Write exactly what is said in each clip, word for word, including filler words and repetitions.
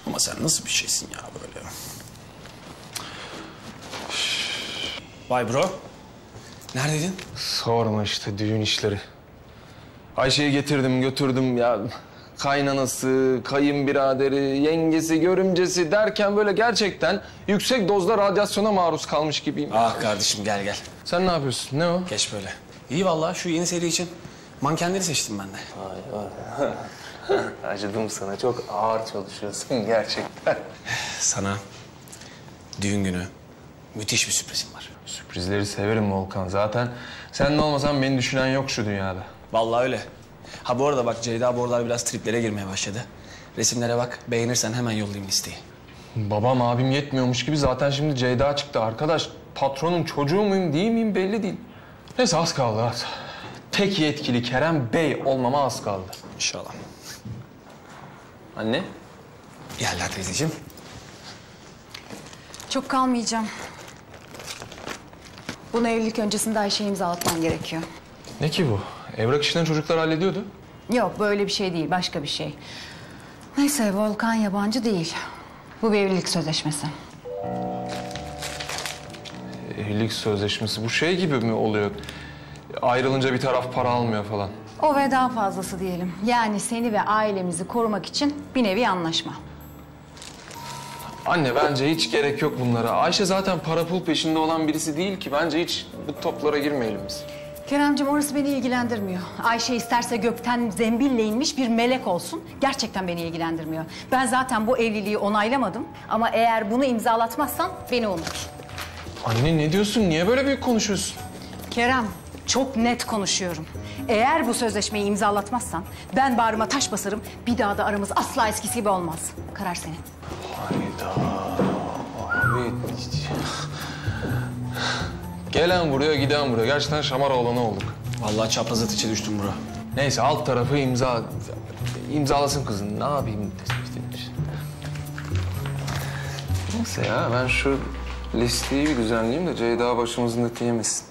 Ama sen nasıl bir şeysin ya böyle? Vay bro. Neredeydin? Sorma işte düğün işleri. Ayşe'yi getirdim götürdüm ya. Kaynanası, kayınbiraderi, yengesi, görümcesi derken böyle gerçekten yüksek dozda radyasyona maruz kalmış gibiyim. Ah kardeşim gel gel. Sen ne yapıyorsun? Ne o? Geç böyle. İyi vallahi şu yeni seri için mankenleri seçtim ben de. Vay vay. Acıdım sana. Çok ağır çalışıyorsun gerçekten. Sana düğün günü müthiş bir sürprizim var. Sürprizleri severim Volkan. Zaten sen de olmasan beni düşünen yok şu dünyada. Vallahi öyle. Ha bu arada bak Ceyda bu aralar biraz triplere girmeye başladı. Resimlere bak, beğenirsen hemen yollayayım listeyi. Babam abim yetmiyormuş gibi zaten şimdi Ceyda çıktı. Arkadaş patronun çocuğu muyum değil miyim belli değil. Neyse az kaldı az. Tek yetkili Kerem Bey olmama az kaldı. İnşallah. Anne? Gel lan teyzeciğim. Çok kalmayacağım. Bunu evlilik öncesinde Ayşe'ye imzalatman gerekiyor. Ne ki bu? Evrak işlerini çocuklar hallediyordu. Yok böyle bir şey değil, başka bir şey. Neyse Volkan yabancı değil. Bu bir evlilik sözleşmesi. Evlilik sözleşmesi bu şey gibi mi oluyor? Ayrılınca bir taraf para almıyor falan. O ve daha fazlası diyelim. Yani seni ve ailemizi korumak için bir nevi anlaşma. Anne bence hiç gerek yok bunlara. Ayşe zaten para pul peşinde olan birisi değil ki. Bence hiç bu toplara girmeyelim biz. Keremcim orası beni ilgilendirmiyor. Ayşe isterse gökten zembille inmiş bir melek olsun. Gerçekten beni ilgilendirmiyor. Ben zaten bu evliliği onaylamadım. Ama eğer bunu imzalatmazsan beni unut. Anne ne diyorsun? Niye böyle büyük konuşuyorsun? Kerem, çok net konuşuyorum. Eğer bu sözleşmeyi imzalatmazsan ben bağrıma taş basarım. Bir daha da aramız asla eskisi gibi olmaz. Karar senin. Hayda. Abi. Gelen buraya, giden buraya. Gerçekten Şamaroğlan'a olduk. Vallahi çapraz at içe düştüm bro. Neyse alt tarafı imza... imzalasın kızın. Ne yapayım? Neyse ya ben şu listeyi bir düzenleyeyim de Ceyda başımızın eti yemesin.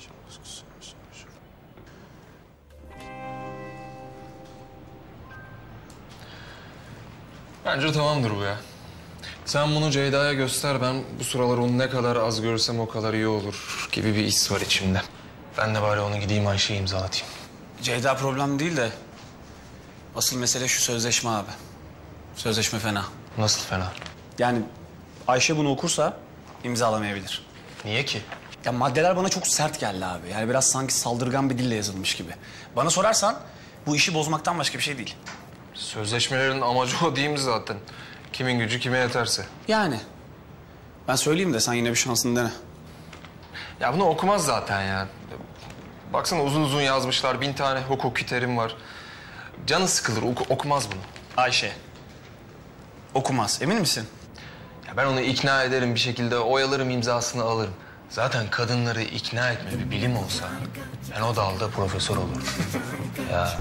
Bence tamamdır bu ya. Sen bunu Ceyda'ya göster. Ben bu sıralar onu ne kadar az görürsem o kadar iyi olur gibi bir his var içimde. Ben de bari onu gideyim Ayşe'yi imzalatayım. Ceyda problem değil de asıl mesele şu sözleşme abi. Sözleşme fena. Nasıl fena? Yani Ayşe bunu okursa imzalamayabilir. Niye ki? Ya maddeler bana çok sert geldi abi. Yani biraz sanki saldırgan bir dille yazılmış gibi. Bana sorarsan bu işi bozmaktan başka bir şey değil. Sözleşmelerin amacı o değil mi zaten? Kimin gücü kime yeterse. Yani. Ben söyleyeyim de sen yine bir şansını dene. Ya bunu okumaz zaten ya. Baksana uzun uzun yazmışlar. Bin tane hukuki terim var. Canı sıkılır. Oku, okumaz bunu. Ayşe. Okumaz. Emin misin? Ya ben onu ikna ederim bir şekilde. Oyalarım, imzasını alırım. Zaten kadınları ikna etme bir bilim olsa ben o dalda profesör olurum. Ya.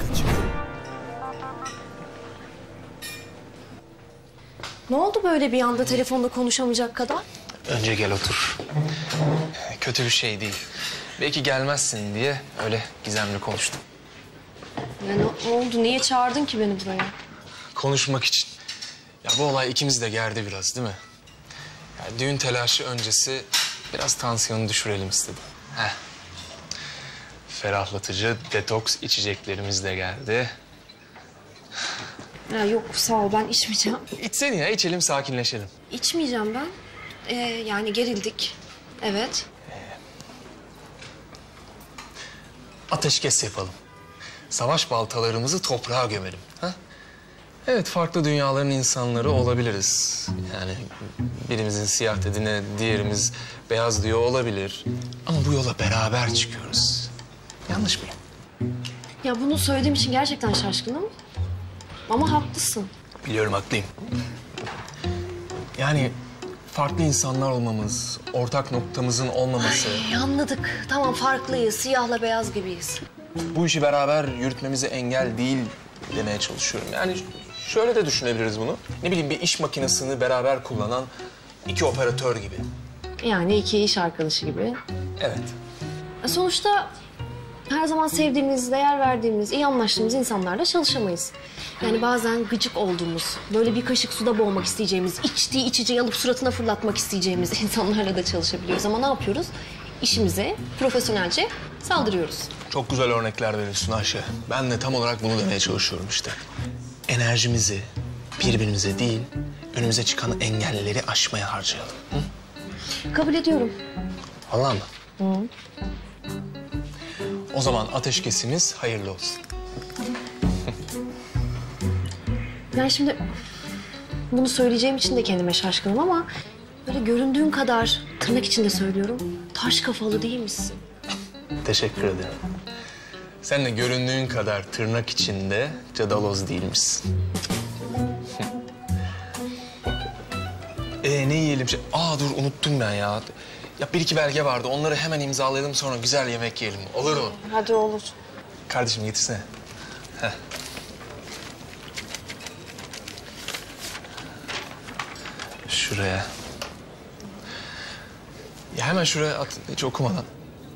Ne oldu böyle bir anda telefonda konuşamayacak kadar? Önce gel otur. Kötü bir şey değil. Belki gelmezsin diye öyle gizemli konuştum. Ya ne oldu? Niye çağırdın ki beni buraya? Konuşmak için. Ya bu olay ikimizi de gerdi biraz değil mi? Ya düğün telaşı öncesi biraz tansiyonu düşürelim istedim. Heh. Ferahlatıcı detoks içeceklerimiz de geldi. Ya yok sağ ol ben içmeyeceğim. İçsene ya içelim sakinleşelim. İçmeyeceğim ben. Ee, yani gerildik. Evet. Ateşkes yapalım. Savaş baltalarımızı toprağa gömelim. Ha? Evet, farklı dünyaların insanları olabiliriz. Yani birimizin siyah dediğine diğerimiz beyaz diyor olabilir. Ama bu yola beraber çıkıyoruz. Yanlış mıyım? Ya bunu söylediğim için gerçekten şaşkınım. Ama haklısın. Biliyorum, haklıyım. Yani farklı insanlar olmamız, ortak noktamızın olmaması... Ay, anladık. Tamam farklıyız. Siyahla beyaz gibiyiz. Bu işi beraber yürütmemize engel değil demeye çalışıyorum. Yani şöyle de düşünebiliriz bunu. Ne bileyim bir iş makinesini beraber kullanan iki operatör gibi. Yani iki iş arkadaşı gibi. Evet. E sonuçta her zaman sevdiğimiz, değer verdiğimiz, iyi anlaştığımız insanlarla çalışamayız. Yani bazen gıcık olduğumuz, böyle bir kaşık suda boğmak isteyeceğimiz, içtiği içeceği alıp suratına fırlatmak isteyeceğimiz insanlarla da çalışabiliyoruz. Ama ne yapıyoruz? İşimize profesyonelce saldırıyoruz. Çok güzel örnekler veriyorsun Ayşe. Ben de tam olarak bunu demeye çalışıyorum işte. Enerjimizi birbirimize değil, önümüze çıkan engelleri aşmaya harcayalım. Hı? Kabul ediyorum. Vallahi mı? Hı. O zaman ateşkesimiz hayırlı olsun. Yani şimdi bunu söyleyeceğim için de kendime şaşkınım ama böyle göründüğün kadar, tırnak içinde söylüyorum, taş kafalı değil misin? Teşekkür ederim. Sen de göründüğün kadar tırnak içinde cadaloz değilmişsin. Ee ne yiyelim? Şey... Aa dur unuttum ben ya. Ya bir iki belge vardı. Onları hemen imzalayalım sonra güzel yemek yiyelim. Olur mu? Hadi olur. Kardeşim getirsene. Heh. Şuraya. Ya hemen şuraya at hiç okumadan.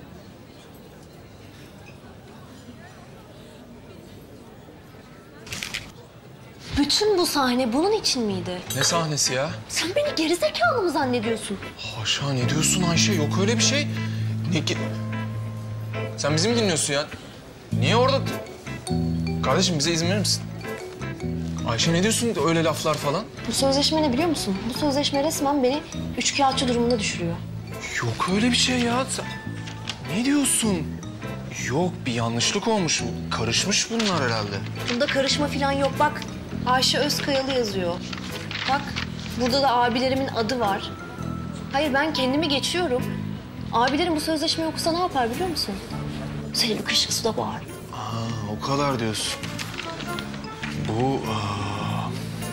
Bütün bu sahne bunun için miydi? Ne sahnesi ya? Sen beni gerizekalı mı zannediyorsun? Haşa ne diyorsun Ayşe? Yok öyle bir şey. Ne ki? Sen bizi mi dinliyorsun ya? Niye orada? Kardeşim bize izin verir misin? Ayşe ne diyorsun öyle laflar falan? Bu sözleşme ne biliyor musun? Bu sözleşme resmen beni üçkağıtçı durumuna düşürüyor. Yok öyle bir şey ya. Sen... Ne diyorsun? Yok bir yanlışlık olmuş. Karışmış bunlar herhalde. Bunda karışma falan yok. Bak Ayşe Özkayalı yazıyor. Bak burada da abilerimin adı var. Hayır ben kendimi geçiyorum. Abilerim bu sözleşmeyi okusa ne yapar biliyor musun? Seni bir kaşık suda boğar. Aa, o kadar diyorsun. Bu... Aa...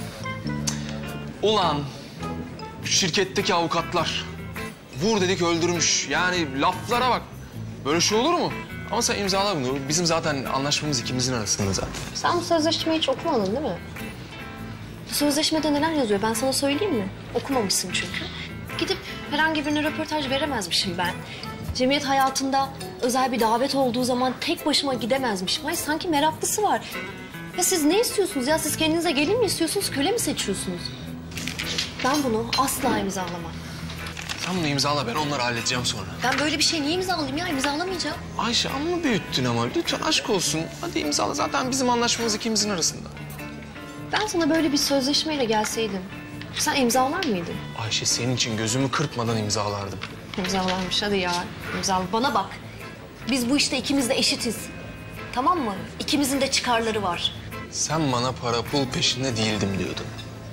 Ulan şirketteki avukatlar vur dedik öldürmüş. Yani laflara bak. Böyle şey olur mu? Ama sen imzala bunu. Bizim zaten anlaşmamız ikimizin arasında zaten. Sen bu sözleşmeyi hiç okumadın değil mi? Bu sözleşmede neler yazıyor ben sana söyleyeyim mi? Okumamışsın çünkü. Gidip herhangi birine röportaj veremezmişim ben. Cemiyet hayatında özel bir davet olduğu zaman tek başıma gidemezmişim. Ay sanki meraklısı var. Ya siz ne istiyorsunuz ya? Siz kendinize gelin mi istiyorsunuz, köle mi seçiyorsunuz? Ben bunu asla imzalamam. Sen bunu imzala ben onları halledeceğim sonra. Ben böyle bir şey niye imzalayayım ya? İmzalamayacağım. Ayşe amma büyüttün ama lütfen aşk olsun. Hadi imzala zaten bizim anlaşmamız ikimizin arasında. Ben sana böyle bir sözleşmeyle gelseydim sen imzalar mıydın? Ayşe senin için gözümü kırpmadan imzalardım. İmzalarmış hadi ya. İmzala. Bana bak. Biz bu işte ikimiz de eşitiz. Tamam mı? İkimizin de çıkarları var. Sen bana para pul peşinde değildim diyordun.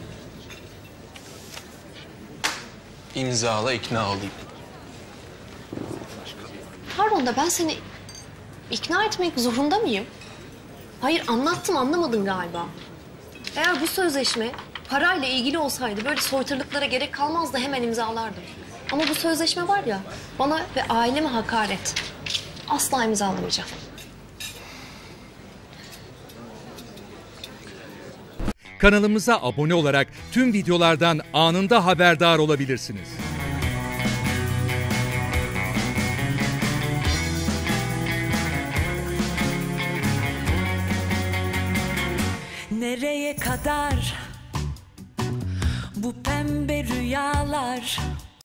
İmzala ikna olayım. Pardon da ben seni ikna etmek zorunda mıyım? Hayır anlattım anlamadın galiba. Eğer bu sözleşme parayla ilgili olsaydı böyle soytarılıklara gerek kalmazdı hemen imzalardım. Ama bu sözleşme var ya bana ve aileme hakaret. Asla imzalamayacağım. Kanalımıza abone olarak tüm videolardan anında haberdar olabilirsiniz. Nereye kadar bu pembe rüyalar?